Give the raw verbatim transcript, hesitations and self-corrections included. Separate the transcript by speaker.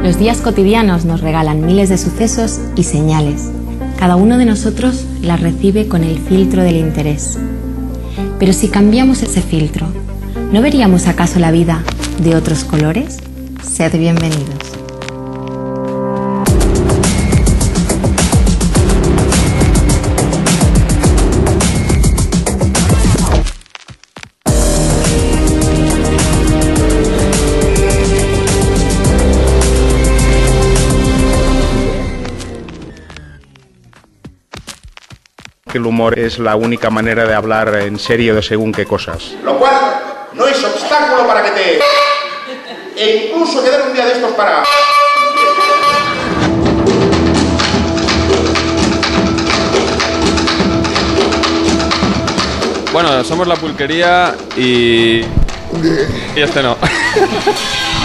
Speaker 1: Los días cotidianos nos regalan miles de sucesos y señales. Cada uno de nosotros las recibe con el filtro del interés. Pero si cambiamos ese filtro, ¿no veríamos acaso la vida de otros colores? Sed bienvenidos.
Speaker 2: El humor es la única manera de hablar en serio de según qué cosas.
Speaker 3: Lo cual no es obstáculo para que te... e incluso quedar un día de estos para...
Speaker 4: Bueno, somos La Pulquería y... y este no.